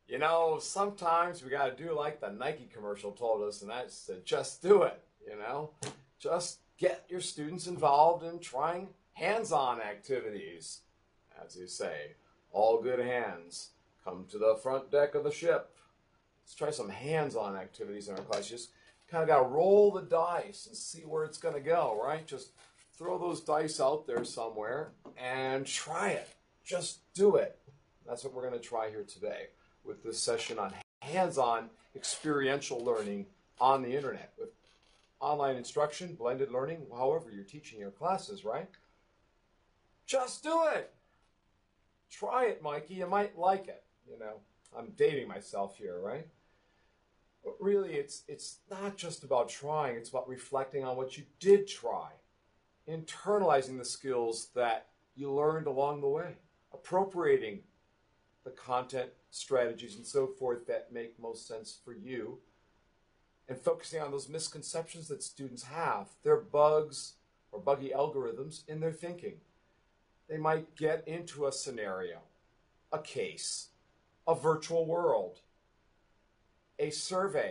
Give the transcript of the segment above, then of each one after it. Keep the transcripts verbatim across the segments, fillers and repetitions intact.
You know, sometimes we got to do like the Nike commercial told us, and that's to just do it, you know? Just get your students involved in trying hands-on activities. As you say, all good hands come to the front deck of the ship. Let's try some hands-on activities in our class. Just kind of got to roll the dice and see where it's going to go, right? Just throw those dice out there somewhere and try it. Just do it. That's what we're going to try here today with this session on hands-on experiential learning on the internet with online instruction, blended learning, however you're teaching your classes, right? Just do it. Try it, Mikey. You might like it. You know, I'm dating myself here, right? But really, it's it's not just about trying. It's about reflecting on what you did try, internalizing the skills that you learned along the way, appropriating the content, strategies, and so forth that make most sense for you, and focusing on those misconceptions that students have, their bugs or buggy algorithms in their thinking. They might get into a scenario, a case, a virtual world, a survey,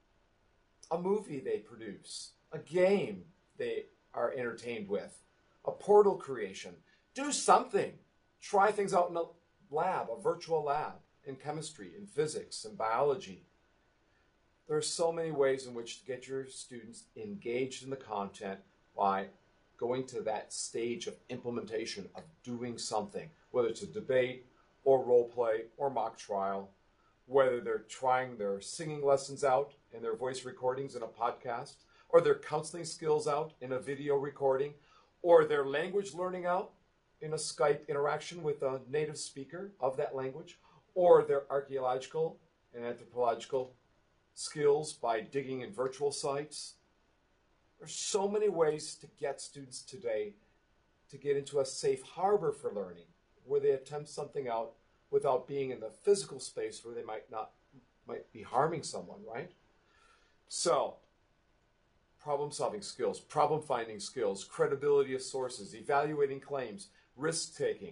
a movie they produce, a game they are entertained with, a portal creation. Do something. Try things out in a lab, a virtual lab, in chemistry, in physics, in biology. There are so many ways in which to get your students engaged in the content by going to that stage of implementation, of doing something, whether it's a debate or role play or mock trial, whether they're trying their singing lessons out in their voice recordings in a podcast, or their counseling skills out in a video recording, or their language learning out in a Skype interaction with a native speaker of that language, or their archaeological and anthropological skills by digging in virtual sites. There's so many ways to get students today to get into a safe harbor for learning, where they attempt something out without being in the physical space where they might not might be harming someone, right? So, problem-solving skills, problem-finding skills, credibility of sources, evaluating claims, risk-taking,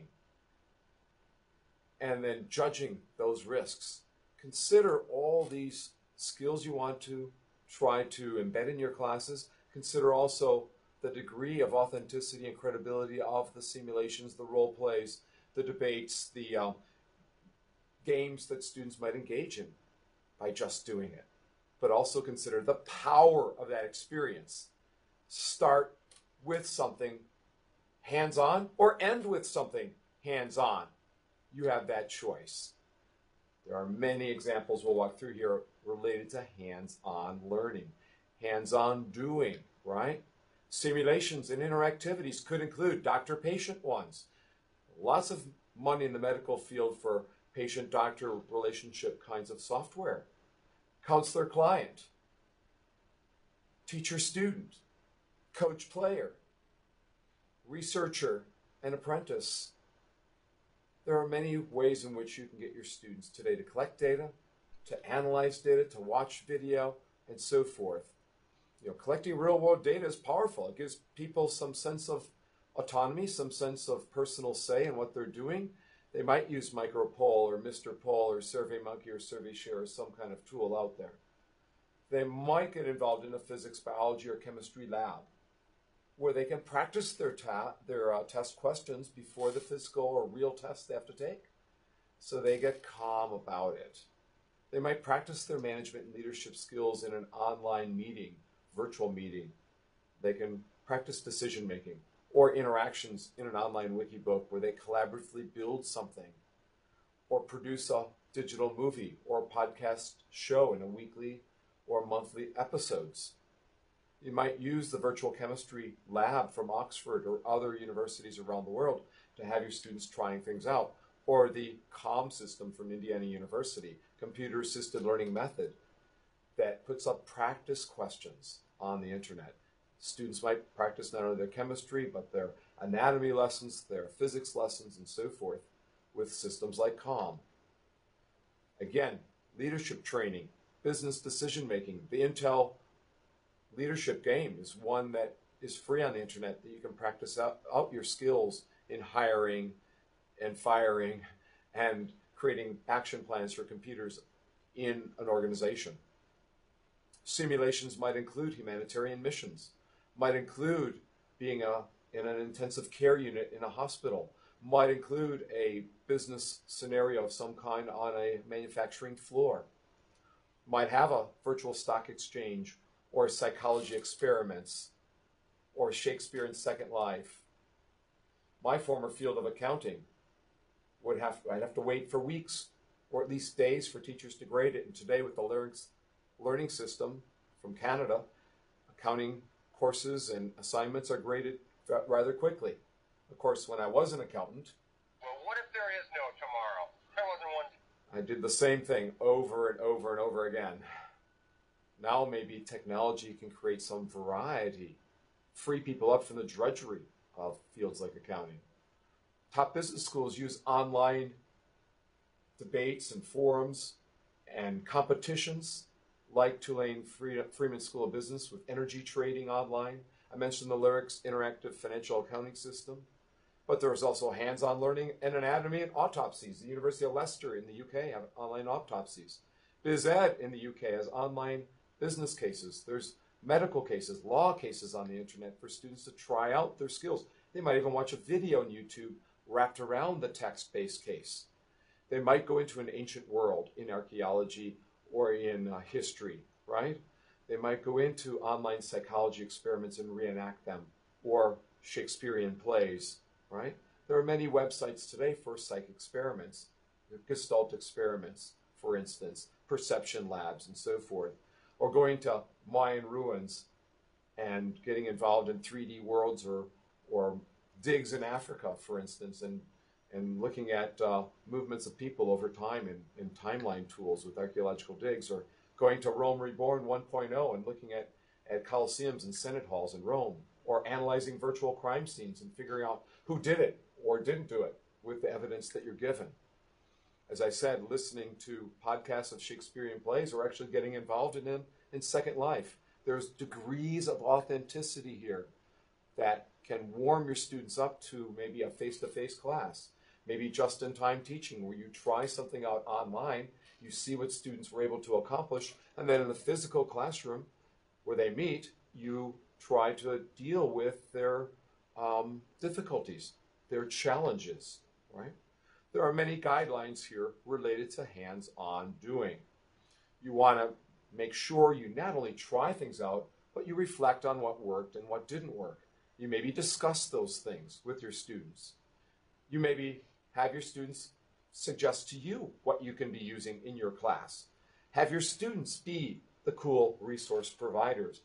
and then judging those risks. Consider all these skills you want to try to embed in your classes. Consider also the degree of authenticity and credibility of the simulations, the role plays, the debates, the um, games that students might engage in by just doing it. But also consider the power of that experience. Start with something hands-on or end with something hands-on. You have that choice. There are many examples we'll walk through here related to hands-on learning, hands-on doing, right? Simulations and interactivities could include doctor-patient ones. Lots of money in the medical field for patient-doctor relationship kinds of software. Counselor-client, teacher-student, coach-player, researcher and apprentice. There are many ways in which you can get your students today to collect data, to analyze data, to watch video, and so forth. You know, collecting real-world data is powerful. It gives people some sense of autonomy, some sense of personal say in what they're doing. They might use MicroPoll or Mister Poll or SurveyMonkey or SurveyShare or some kind of tool out there. They might get involved in a physics, biology, or chemistry lab where they can practice their, ta their uh, test questions before the physical or real test they have to take, so they get calm about it. They might practice their management and leadership skills in an online meeting, virtual meeting. They can practice decision making or interactions in an online wiki book where they collaboratively build something, or produce a digital movie or a podcast show in a weekly or monthly episodes. You might use the virtual chemistry lab from Oxford or other universities around the world to have your students trying things out, or the COM system from Indiana University, computer assisted learning method, that puts up practice questions on the internet. Students might practice not only their chemistry, but their anatomy lessons, their physics lessons, and so forth with systems like COM. Again, leadership training, business decision making. The Intel leadership game is one that is free on the internet that you can practice out, out your skills in hiring and firing and creating action plans for computers in an organization. Simulations might include humanitarian missions, might include being a, in an intensive care unit in a hospital, might include a business scenario of some kind on a manufacturing floor, might have a virtual stock exchange or psychology experiments or Shakespeare in Second Life. My former field of accounting would have, I'd have to wait for weeks or at least days for teachers to grade it. And today with the learning, learning system from Canada, accounting courses and assignments are graded rather quickly. Of course, when I was an accountant, well, what if there is no tomorrow? There wasn't one. I did the same thing over and over and over again. Now maybe technology can create some variety, free people up from the drudgery of fields like accounting. Top business schools use online debates and forums and competitions like Tulane Freeman School of Business with energy trading online. I mentioned the Lyrics Interactive Financial Accounting System, but there's also hands-on learning and anatomy and autopsies. The University of Leicester in the U K have online autopsies. BizEd in the U K has online business cases. There's medical cases, law cases on the internet for students to try out their skills. They might even watch a video on YouTube wrapped around the text-based case. They might go into an ancient world in archaeology or in uh, history, right? They might go into online psychology experiments and reenact them, or Shakespearean plays, right? There are many websites today for psych experiments, Gestalt experiments, for instance, perception labs and so forth, or going to Mayan ruins and getting involved in three D worlds or, or digs in Africa, for instance, and and looking at uh, movements of people over time in, in timeline tools with archaeological digs, or going to Rome Reborn one point oh and looking at, at coliseums and senate halls in Rome, or analyzing virtual crime scenes and figuring out who did it or didn't do it with the evidence that you're given. As I said, listening to podcasts of Shakespearean plays or actually getting involved in them in Second Life. There's degrees of authenticity here that can warm your students up to maybe a face-to-face class. Maybe just-in-time teaching where you try something out online, you see what students were able to accomplish, and then in the physical classroom where they meet, you try to deal with their um, difficulties, their challenges, right? There are many guidelines here related to hands-on doing. You want to make sure you not only try things out, but you reflect on what worked and what didn't work. You maybe discuss those things with your students. You maybe have your students suggest to you what you can be using in your class. Have your students be the cool resource providers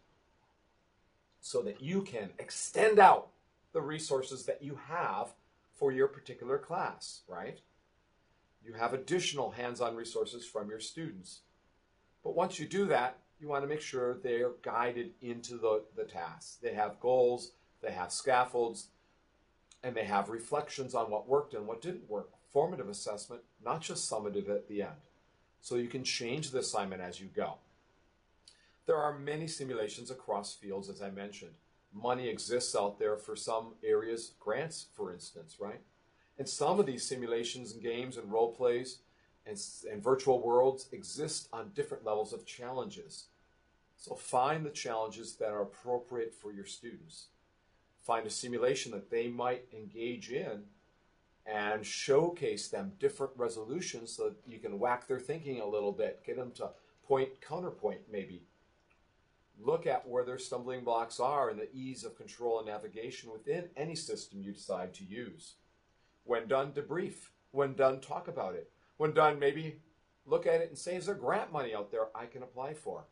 so that you can extend out the resources that you have for your particular class, right? You have additional hands-on resources from your students. But once you do that, you want to make sure they're guided into the, the tasks. They have goals, they have scaffolds, and they have reflections on what worked and what didn't work. Formative assessment, not just summative at the end. So you can change the assignment as you go. There are many simulations across fields, as I mentioned. Money exists out there for some areas, grants, for instance, right? And some of these simulations and games and role plays and, and virtual worlds exist on different levels of challenges. So find the challenges that are appropriate for your students. Find a simulation that they might engage in and showcase them different resolutions so that you can whack their thinking a little bit, get them to point, counterpoint maybe. Look at where their stumbling blocks are and the ease of control and navigation within any system you decide to use. When done, debrief. When done, talk about it. When done, maybe look at it and say, is there grant money out there I can apply for?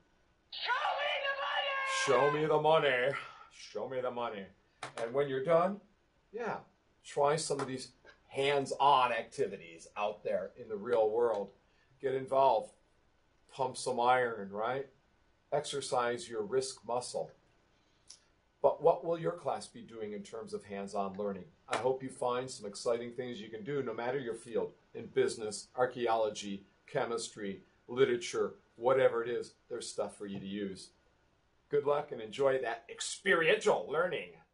Show me the money! Show me the money. Show me the money. And when you're done, yeah, try some of these hands-on activities out there in the real world. Get involved. Pump some iron, right? Exercise your risk muscle. But what will your class be doing in terms of hands-on learning? I hope you find some exciting things you can do no matter your field, in business, archaeology, chemistry, literature, whatever it is, there's stuff for you to use. Good luck and enjoy that experiential learning.